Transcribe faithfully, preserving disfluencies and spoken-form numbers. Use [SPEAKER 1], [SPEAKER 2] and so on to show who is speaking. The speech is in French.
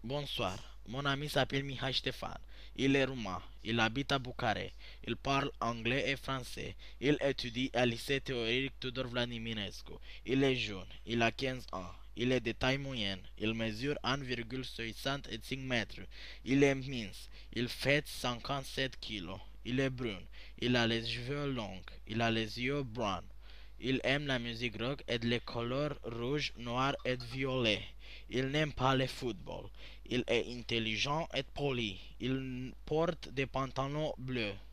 [SPEAKER 1] Bonsoir, mon ami s'appelle Mihai Stéphane. Il est roumain, il habite à Bucarest, il parle anglais et français, il étudie à lycée théorique Tudor Vladimirescu. Il est jeune, il a quinze ans, il est de taille moyenne, il mesure un virgule soixante-cinq mètres, il est mince, il fait cinquante-sept kilos, il est brun, il a les cheveux longs, il a les yeux bruns. Il aime la musique rock et les couleurs rouge, noir et violet. Il n'aime pas le football. Il est intelligent et poli. Il porte des pantalons bleus.